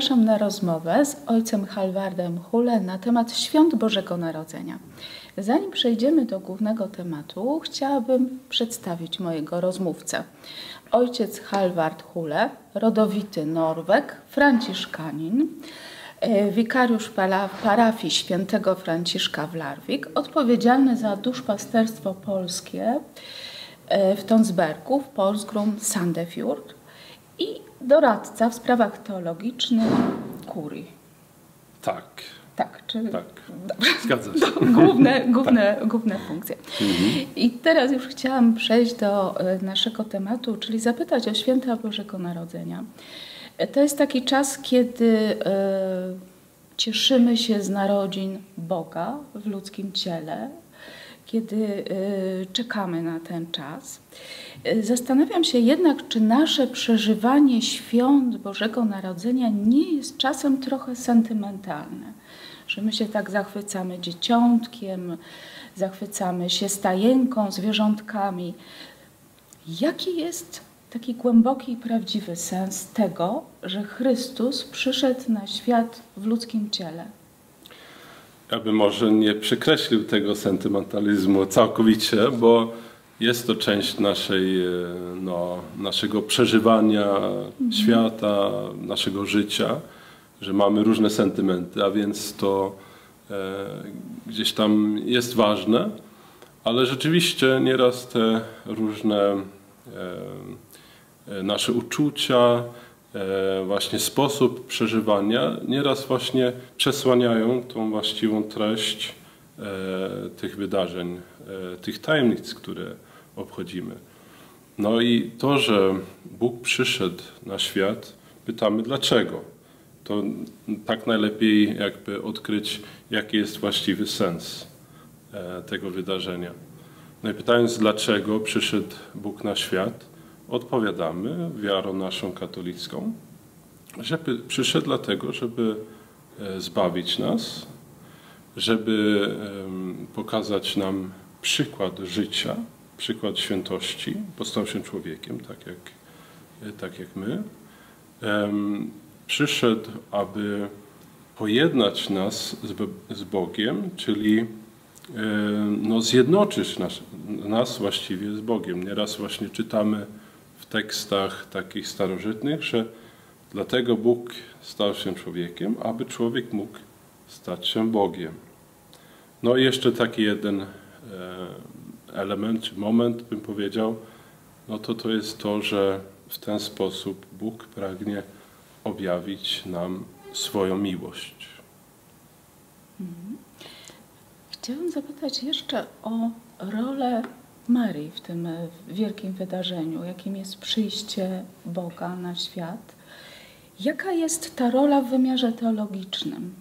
zapraszam na rozmowę z ojcem Halvardem Hule na temat Świąt Bożego Narodzenia. Zanim przejdziemy do głównego tematu, chciałabym przedstawić mojego rozmówcę. Ojciec Halvard Hule, rodowity Norweg, franciszkanin, wikariusz parafii świętego Franciszka w Larvik, odpowiedzialny za duszpasterstwo polskie w Tonsbergu, w Porsgrunn Sandefjord i doradca w sprawach teologicznych kurii. Tak. Tak, czy... Tak, zgadza się. Główne funkcje. I teraz już chciałam przejść do naszego tematu, czyli zapytać o Święta Bożego Narodzenia. To jest taki czas, kiedy cieszymy się z narodzin Boga w ludzkim ciele, kiedy czekamy na ten czas. Zastanawiam się jednak, czy nasze przeżywanie świąt Bożego Narodzenia nie jest czasem trochę sentymentalne. Że my się tak zachwycamy dzieciątkiem, zachwycamy się stajenką, zwierzątkami. Jaki jest taki głęboki i prawdziwy sens tego, że Chrystus przyszedł na świat w ludzkim ciele? Ja bym może nie przekreślił tego sentymentalizmu całkowicie, bo jest to część naszego przeżywania świata, naszego życia, że mamy różne sentymenty, a więc to gdzieś tam jest ważne, ale rzeczywiście nieraz te różne nasze uczucia, właśnie sposób przeżywania nieraz właśnie przesłaniają tą właściwą treść tych wydarzeń, tych tajemnic, które obchodzimy. No i to, że Bóg przyszedł na świat, pytamy dlaczego. To tak najlepiej jakby odkryć, jaki jest właściwy sens tego wydarzenia. No i pytając, dlaczego przyszedł Bóg na świat, odpowiadamy wiarą naszą katolicką, że przyszedł dlatego, żeby zbawić nas, żeby pokazać nam przykład życia, przykład świętości, bo stał się człowiekiem, tak jak my. Przyszedł, aby pojednać nas z Bogiem, czyli zjednoczyć nas właściwie z Bogiem. Nieraz właśnie czytamy w tekstach takich starożytnych, że dlatego Bóg stał się człowiekiem, aby człowiek mógł stać się Bogiem. No i jeszcze taki jeden element, czy moment, bym powiedział, no to jest to, że w ten sposób Bóg pragnie objawić nam swoją miłość. Chciałam zapytać jeszcze o rolę Marii w tym wielkim wydarzeniu, jakim jest przyjście Boga na świat. Jaka jest ta rola w wymiarze teologicznym?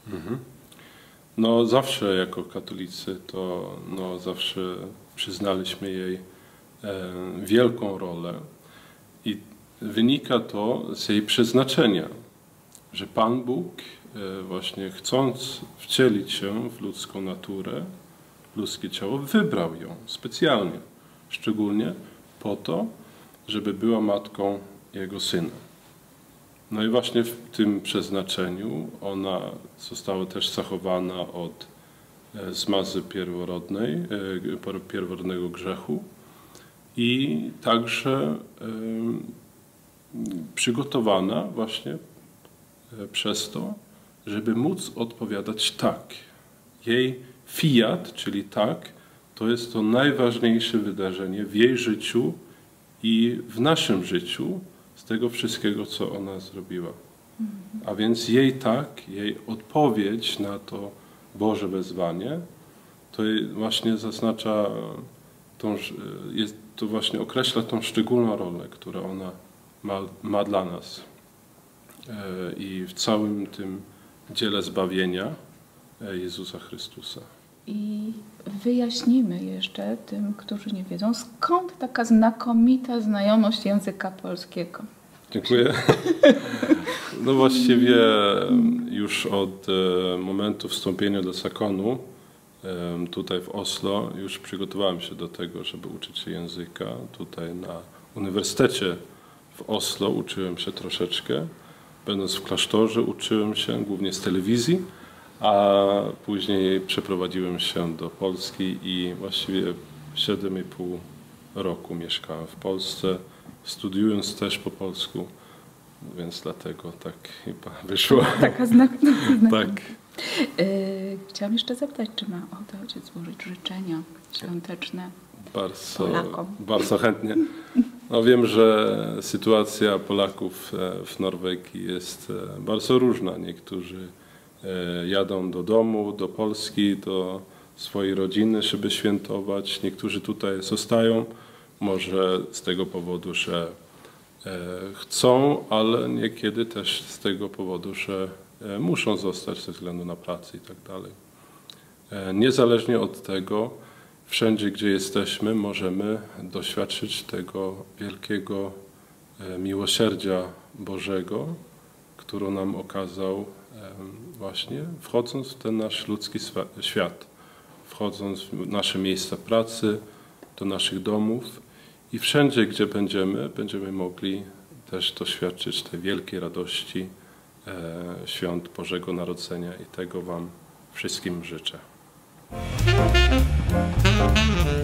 No zawsze jako katolicy to zawsze przyznaliśmy jej wielką rolę i wynika to z jej przeznaczenia, że Pan Bóg właśnie chcąc wcielić się w ludzką naturę, w ludzkie ciało, wybrał ją specjalnie, szczególnie po to, żeby była matką Jego Syna. No i właśnie w tym przeznaczeniu ona została też zachowana od zmazy pierworodnego grzechu i także przygotowana właśnie przez to, żeby móc odpowiadać tak. Jej fiat, czyli tak, to jest to najważniejsze wydarzenie w jej życiu i w naszym życiu z tego wszystkiego, co ona zrobiła. A więc jej tak, jej odpowiedź na to Boże wezwanie, to właśnie zaznacza, to właśnie określa tą szczególną rolę, którą ona ma dla nas. I w całym tym dziele zbawienia Jezusa Chrystusa. I wyjaśnimy jeszcze tym, którzy nie wiedzą, skąd taka znakomita znajomość języka polskiego. Dziękuję. No właściwie już od momentu wstąpienia do zakonu tutaj w Oslo już przygotowałem się do tego, żeby uczyć się języka. Tutaj na Uniwersytecie w Oslo uczyłem się troszeczkę, będąc w klasztorze, uczyłem się głównie z telewizji, a później przeprowadziłem się do Polski i właściwie 7,5 roku mieszkałem w Polsce, studiując też po polsku, więc dlatego tak chyba wyszło. Taka znak. Tak. Chciałam jeszcze zapytać, czy ma ochotę ojciec złożyć życzenia świąteczne Polakom? Bardzo chętnie. No wiem, że sytuacja Polaków w Norwegii jest bardzo różna. Niektórzy jadą do domu, do Polski, do swojej rodziny, żeby świętować. Niektórzy tutaj zostają, może z tego powodu, że chcą, ale niekiedy też z tego powodu, że muszą zostać ze względu na pracę i tak dalej. Niezależnie od tego, wszędzie, gdzie jesteśmy, możemy doświadczyć tego wielkiego miłosierdzia Bożego, które nam okazał właśnie wchodząc w ten nasz ludzki świat, wchodząc w nasze miejsca pracy, do naszych domów i wszędzie, gdzie będziemy mogli też doświadczyć tej wielkiej radości świąt Bożego Narodzenia i tego Wam wszystkim życzę.